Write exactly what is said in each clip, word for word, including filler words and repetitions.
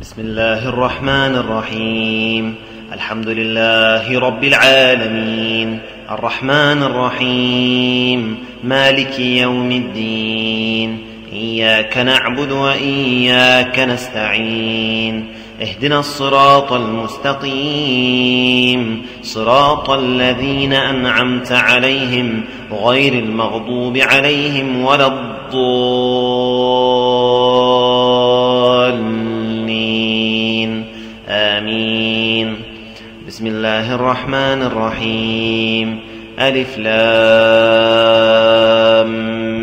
بسم الله الرحمن الرحيم. الحمد لله رب العالمين، الرحمن الرحيم، مالك يوم الدين، إياك نعبد وإياك نستعين، اهدنا الصراط المستقيم، صراط الذين أنعمت عليهم غير المغضوب عليهم ولا الضالين، آمين. بسم الله الرحمن الرحيم. ألف لام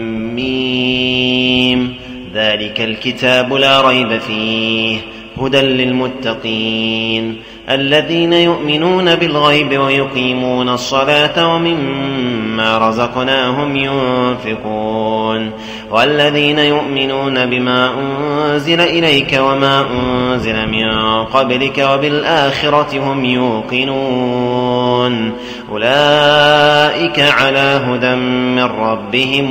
ميم، ذلك الكتاب لا ريب فيه هدى للمتقين الذين يؤمنون بالغيب ويقيمون الصلاة ومما رزقناهم ينفقون والذين يؤمنون بما أنزل إليك وما أنزل من قبلك وبالآخرة هم يوقنون أولئك على هدى من ربهم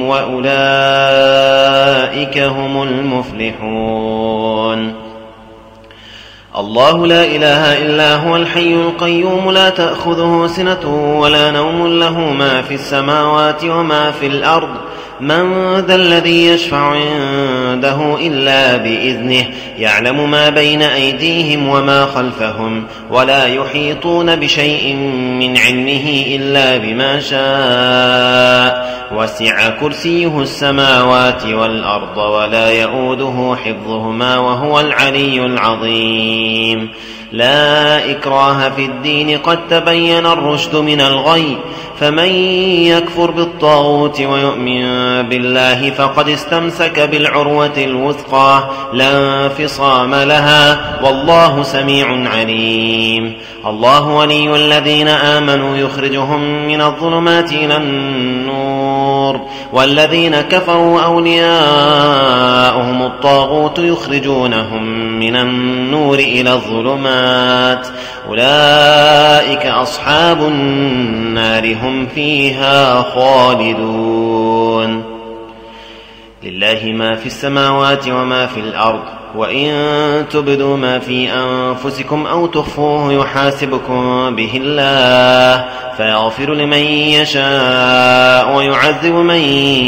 وأولئك هم المفلحون. الله لا إله إلا هو الحي القيوم لا تأخذه سنة ولا نوم، له ما في السماوات وما في الأرض. من ذا الذي يشفع عنده إلا بإذنه، يعلم ما بين أيديهم وما خلفهم ولا يحيطون بشيء من علمه إلا بما شاء، وسع كرسيه السماوات والأرض ولا يؤوده حفظهما وهو العلي العظيم. لا إكراه في الدين، قد تبين الرشد من الغي، فمن يكفر بالطاغوت ويؤمن بالله فقد استمسك بالعروة الوثقى لا انفصام لها، والله سميع عليم. الله ولي الذين آمنوا يخرجهم من الظلمات إلى النور، والذين كفروا أولياؤهم الطاغوت يخرجونهم من النور إلى الظلمات، أولئك أصحاب النار هم فيها خالدون. لله ما في السماوات وما في الأرض، وإن تبدوا ما في أنفسكم أو تخفوه يحاسبكم به الله، فيغفر لمن يشاء ويعذب من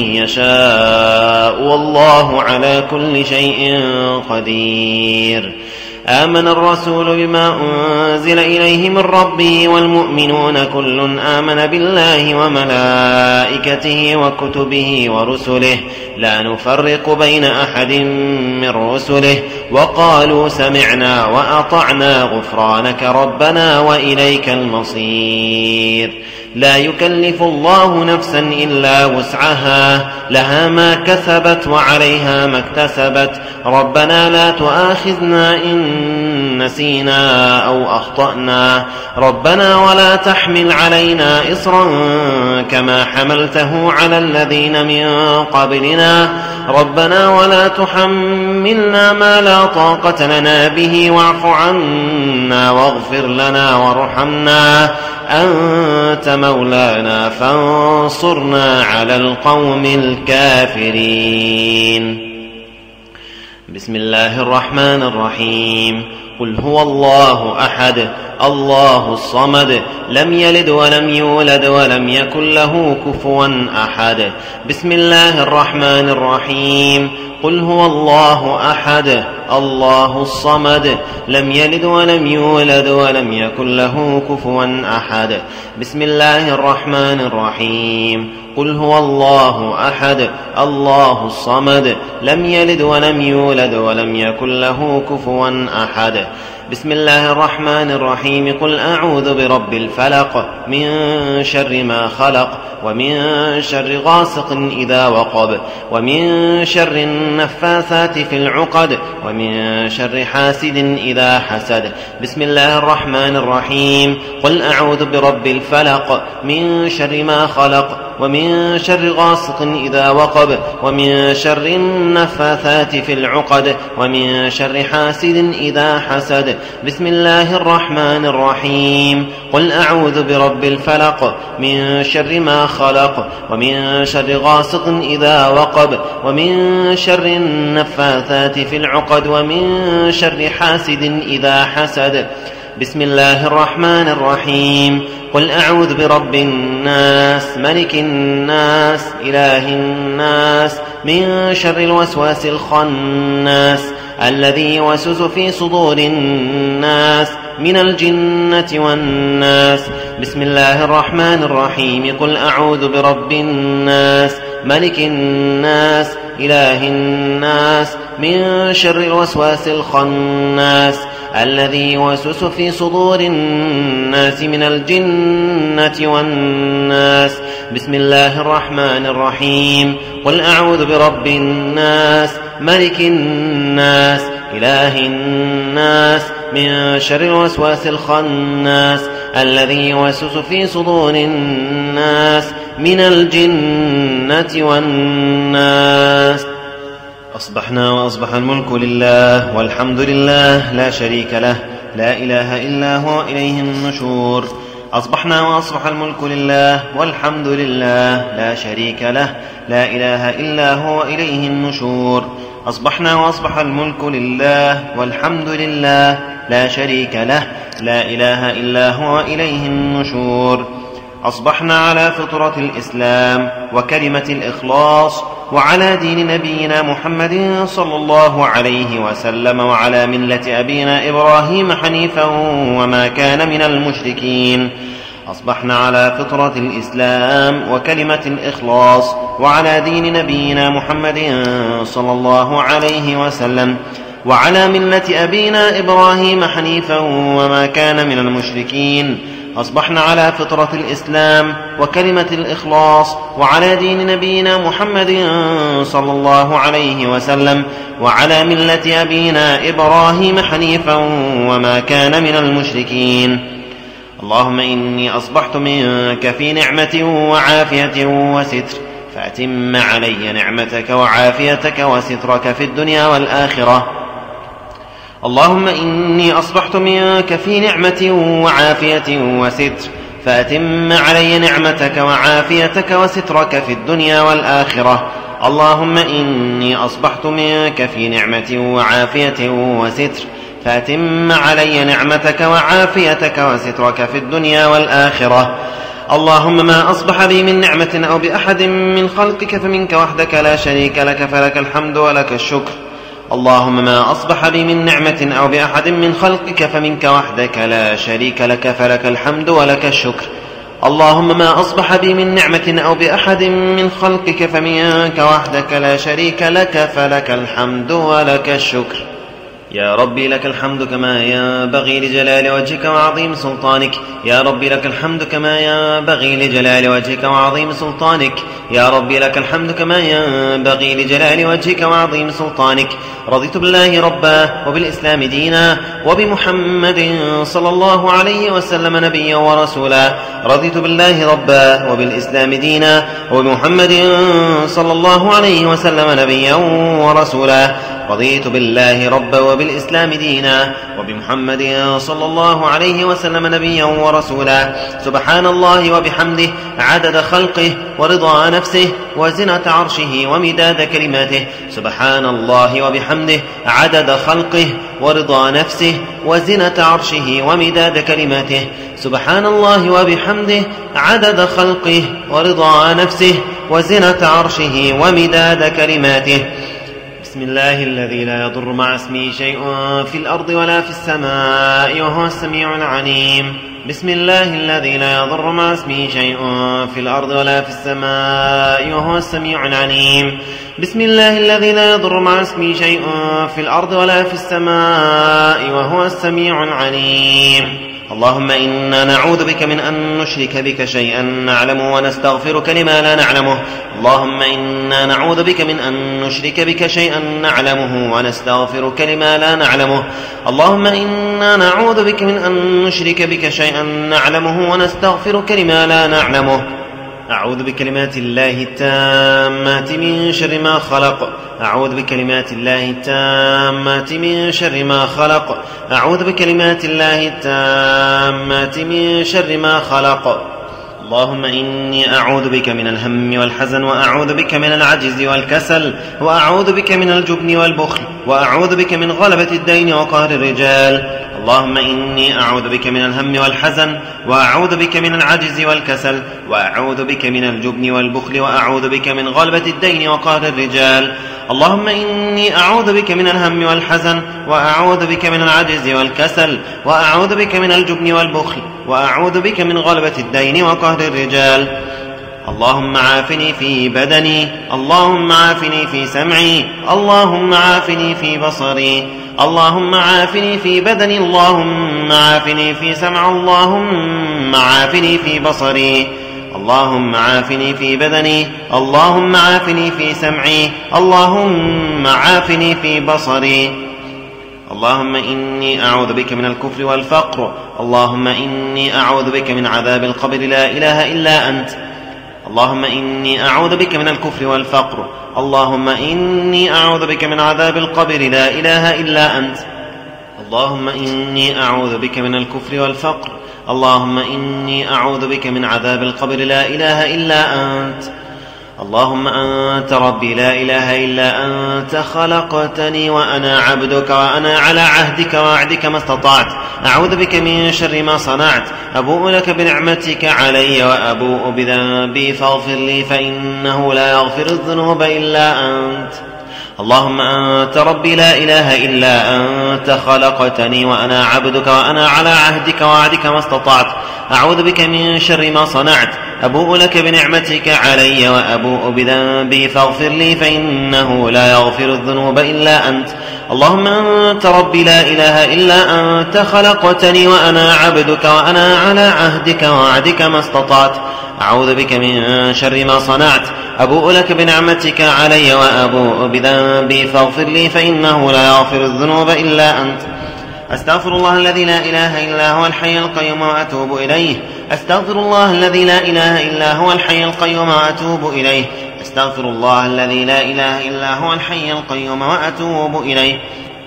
يشاء، والله على كل شيء قدير. آمن الرسول بما أنزل إليه من ربه والمؤمنون كل آمن بالله وملائكته وكتبه ورسله لا نفرق بين أحد من رسله، وقالوا سمعنا وأطعنا غفرانك ربنا وإليك المصير. لا يكلف الله نفسا إلا وسعها، لها ما كسبت وعليها ما اكتسبت، ربنا لا تؤاخذنا إن نسينا أو أخطأنا، ربنا ولا تحمل علينا إصرا كما حملته على الذين من قبلنا، ربنا ولا تحملنا ما لا طاقة لنا به، واعف عنا واغفر لنا وارحمنا، أنت مولانا فانصرنا على القوم الكافرين. بسم الله الرحمن الرحيم. قل هو الله أحد الله الصمد، لم يلد ولم يولد ولم يكن له كفوا أحد. بسم الله الرحمن الرحيم. قل هو الله أحد الله الصمد، لم يلد ولم يولد ولم يكن له كفوا أحد. بسم الله الرحمن الرحيم. قل هو الله أحد الله الصمد، لم يلد ولم يولد ولم يكن له كفوا أحد. بسم الله الرحمن الرحيم. قل أعوذ برب الفلق، من شر ما خلق، ومن شر غاسق إذا وقب، ومن شر النفاثات في العقد، ومن شر حاسد إذا حسد. بسم الله الرحمن الرحيم. قل أعوذ برب الفلق، من شر ما خلق، ومن شر غاسق إذا وقب ومن شر النفاثات في العقد ومن شر حاسد إذا حسد. بسم الله الرحمن الرحيم. قل أعوذ برب الفلق من شر ما خلق ومن شر غاسق إذا وقب ومن شر النفاثات في العقد ومن شر حاسد إذا حسد. بسم الله الرحمن الرحيم. قل أعوذ برب الناس ملك الناس إله الناس من شر الوسواس الخناس الذي يوسوس في صدور الناس من الجنة والناس. بسم الله الرحمن الرحيم. قل أعوذ برب الناس ملك الناس إله الناس من شر الوسواس الخناس الذي يوسوس في صدور الناس من الجنة والناس. بسم الله الرحمن الرحيم. قل أعوذ برب الناس ملك الناس إله الناس من شر الوسواس الخناس الذي يوسوس في صدور الناس من الجنة والناس. أصبحنا وأصبح الملك لله والحمد لله لا شريك له لا إله إلا هو إليه النشور. أصبحنا وأصبح الملك لله والحمد لله لا شريك له لا إله إلا هو إليه النشور. أصبحنا وأصبح الملك لله والحمد لله لا شريك له لا إله إلا هو إليه النشور. أصبحنا على فطرة الإسلام وكلمة الإخلاص وعلى دين نبينا محمد صلى الله عليه وسلم وعلى ملة أبينا إبراهيم حنيفا وما كان من المشركين. أصبحنا على فطرة الإسلام وكلمة الإخلاص وعلى دين نبينا محمد صلى الله عليه وسلم وعلى ملة أبينا إبراهيم حنيفا وما كان من المشركين. أصبحنا على فطرة الإسلام وكلمة الإخلاص وعلى دين نبينا محمد صلى الله عليه وسلم وعلى ملة أبينا إبراهيم حنيفا وما كان من المشركين. اللهم إني أصبحت منك في نعمة وعافية وستر فأتم علي نعمتك وعافيتك وسترك في الدنيا والآخرة. اللهم إني أصبحت منك في نعمة وعافية وستر فأتم علي نعمتك وعافيتك وسترك في الدنيا والآخرة. اللهم إني أصبحت منك في نعمة وعافية وستر فأتم علي نعمتك وعافيتك وسترك في الدنيا والآخرة. اللهم ما أصبح بي من نعمة أو بأحد من خلقك فمنك وحدك لا شريك لك فلك الحمد ولك الشكر. اللهم ما أصبح بي من نعمة أو بأحد من خلقك فمنك وحدك لا شريك لك فلك الحمد ولك الشكر. اللهم ما أصبح بي من نعمة أو بأحد من خلقك فمنك وحدك لا شريك لك فلك الحمد ولك الشكر. يا ربي لك الحمد كما ينبغي لجلال وجهك وعظيم سلطانك. يا ربي لك الحمد كما ينبغي لجلال وجهك وعظيم سلطانك. يا ربي لك الحمد كما ينبغي لجلال وجهك وعظيم سلطانك. رضيت بالله ربا وبالإسلام دينا وبمحمد صلى الله عليه وسلم نبيا ورسولا. رضيت بالله ربا وبالإسلام دينا وبمحمد صلى الله عليه وسلم نبيا ورسولا. رضيت بالله ربا وبالإسلام دينا وبمحمد صلى الله عليه وسلم نبيا ورسولا. سبحان الله وبحمده عدد خلقه ورضا نفسه وزنة عرشه ومداد كلماته. سبحان الله وبحمده عدد خلقه ورضا نفسه وزنة عرشه ومداد كلماته. سبحان الله وبحمده عدد خلقه ورضا نفسه وزنة عرشه ومداد كلماته. بسم الله الذي لا يضر مع اسمه شيء في الأرض ولا في السماء وهو السميع العليم. بسم الله الذي لا يضر مع اسمه شيء في الأرض ولا في السماء وهو السميع العليم. بسم الله الذي لا يضر مع اسمه شيء في الأرض ولا في السماء وهو السميع العليم. اللهم إنا نعوذ بك من أن نشرك بك شيئا نعلمه ونستغفرك لما لا نعلمه. اللهم إنا نعوذ بك من أن نشرك بك شيئا نعلمه ونستغفرك لما لا نعلمه. اللهم إنا نعوذ بك من أن نشرك بك شيئا نعلمه ونستغفرك لما لا نعلمه. أعوذ بكلمات الله التامات من شر ما خلق. أعوذ بكلمات الله التامات من شر ما خلق. أعوذ بكلمات الله التامات من شر ما خلق. اللهم إني أعوذ بك من الهم والحزن، وأعوذ بك من العجز والكسل، وأعوذ بك من الجبن والبخل، وأعوذ بك من غلبة الدين وقهر الرجال. اللهم إني أعوذ بك من الهم والحزن، وأعوذ بك من العجز والكسل، وأعوذ بك من الجبن والبخل، وأعوذ بك من غلبة الدين وقهر الرجال. اللهم إني أعوذ بك من الهم والحزن، وأعوذ بك من العجز والكسل، وأعوذ بك من الجبن والبخل، وأعوذ بك من غلبة الدين وقهر الرجال. اللهم عافني في بدني، اللهم عافني في سمعي، اللهم عافني في بصري، اللهم عافني في بدني، اللهم عافني في سمع، اللهم عافني في بصري، اللهم عافني في بدني، اللهم عافني في سمعي، اللهم عافني في بصري. اللهم إني أعوذ بك من الكفر والفقر، اللهم إني أعوذ بك من عذاب القبر لا إله إلا أنت. اللهم إني أعوذ بك من الكفر والفقر، اللهم إني أعوذ بك من عذاب القبر لا إله إلا أنت. اللهم إني أعوذ بك من الكفر والفقر، اللهم إني أعوذ بك من عذاب القبر لا إله إلا أنت. اللهم أنت ربي لا إله إلا أنت، خلقتني وأنا عبدك، وأنا على عهدك ووعدك ما استطعت. أعوذ بك من شر ما صنعت، أبوء لك بنعمتك علي وأبوء بذنبي فاغفر لي، فإنه لا يغفر الذنوب إلا أنت. اللهم أنت ربي لا إله إلا أنت، خلقتني وأنا عبدك، وأنا على عهدك ووعدك ما استطعت. أعوذ بك من شر ما صنعت، أبوء لك بنعمتك علي وأبوء بذنبي فاغفر لي، فإنه لا يغفر الذنوب إلا أنت. اللهم أنت ربي لا إله إلا أنت، خلقتني وأنا عبدك، وأنا على عهدك ووعدك ما استطعت. أعوذ بك من شر ما صنعت، أبوء لك بنعمتك علي وأبوء بذنبي فاغفر لي، فإنه لا يغفر الذنوب إلا أنت. أستغفر الله الذي لا إله إلا هو الحي القيوم وأتوب إليه. أستغفر الله الذي لا إله إلا هو الحي القيوم وأتوب إليه. أستغفر الله الذي لا إله إلا هو الحي القيوم وأتوب إليه.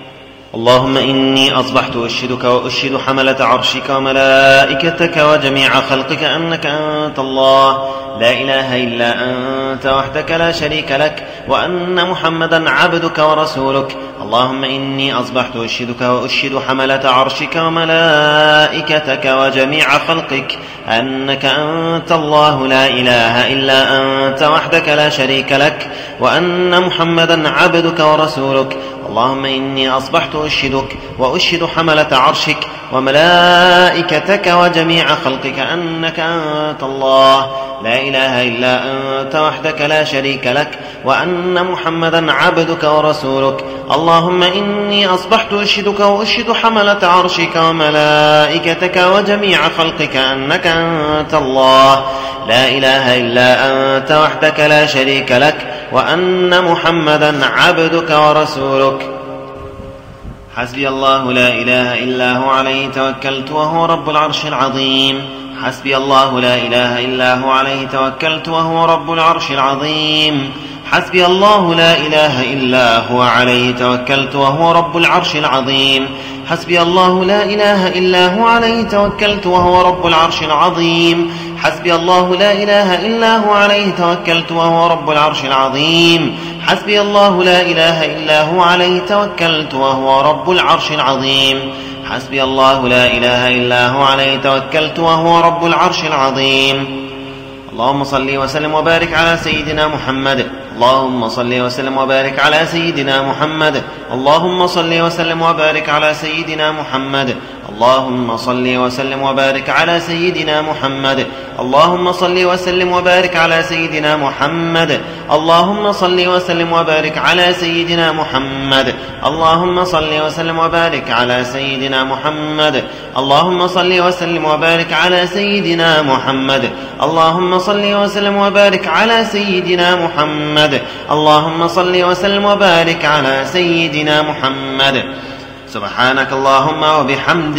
اللهم إني أصبحت أشهدك وأشهد حملة عرشك وملائكتك وجميع خلقك أنك أنت الله لا إله إلا أنت وحدك لا شريك لك، وأن محمدا عبدك ورسولك. اللهم إني أصبحت أشهدك وأشهد حملة عرشك وملائكتك وجميع خلقك أنك أنت الله لا إله إلا أنت وحدك لا شريك لك، وأن محمدا عبدك ورسولك. اللهم إني أصبحت أشهدك وأشهد حملة عرشك وملائكتك وجميع خلقك أنك أنت الله لا إله إلا أنت وحدك لا شريك لك، وأن محمدا عبدك ورسولك. اللهم إني أصبحت أشهدك وأشهد حملة عرشك وملائكتك وجميع خلقك أنك أنت الله لا إله إلا أنت وحدك لا شريك لك، وأن محمدا عبدك ورسولك. حسبي الله لا إله إلا هو عليه توكلت وهو رب العرش العظيم. حسبي الله لا إله إلا هو عليه توكلت وهو رب العرش العظيم. حسبي الله لا إله إلا هو عليه توكلت وهو رب العرش العظيم. حسبي الله لا إله إلا هو عليه توكلت وهو رب العرش العظيم. حسبي الله لا إله إلا هو عليه توكلت وهو رب العرش العظيم. حسبي الله لا إله إلا هو عليه توكلت وهو رب العرش العظيم. حسبي الله لا إله إلا هو عليه توكلت وهو رب العرش العظيم. اللهم صل وسلم وبارك على سيدنا محمد. اللهم صل وسلم وبارك على سيدنا محمد. اللهم صل وسلم وبارك على سيدنا محمد. اللهم صل وسلم وبارك على سيدنا محمد. اللهم صل وسلم وبارك على سيدنا محمد. اللهم صل وسلم وبارك على سيدنا محمد. اللهم صل وسلم وبارك على سيدنا محمد. اللهم صل وسلم وبارك على سيدنا محمد. اللهم صل وسلم وبارك على سيدنا محمد. اللهم صل وسلم وبارك على سيدنا محمد. سبحانك اللهم وبحمدك،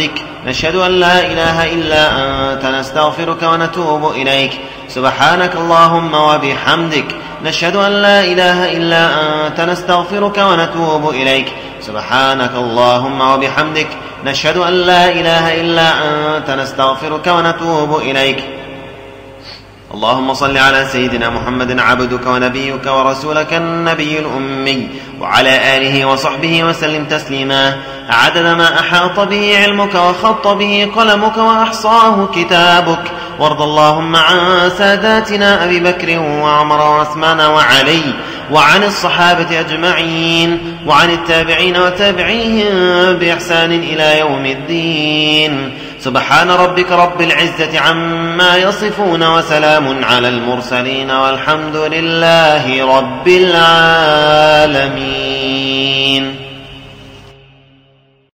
نشهد أن لا إله إلا أنت نستغفرك ونتوب إليك سبحانك اللهم وبحمدك نشهد أن لا إله إلا أنت نستغفرك ونتوب إليك سبحانك اللهم وبحمدك نشهد أن لا إله إلا أنت نستغفرك ونتوب إليك. اللهم صل على سيدنا محمد عبدك ونبيك ورسولك النبي الأمي وعلى آله وصحبه وسلم تسليما عدد ما أحاط به علمك وخط به قلمك وأحصاه كتابك. وارض اللهم عن ساداتنا أبي بكر وعمر وعثمان وعلي وعن الصحابة أجمعين وعن التابعين وتابعيهم بإحسان إلى يوم الدين. سبحان ربك رب العزة عما يصفون وسلام على المرسلين والحمد لله رب العالمين.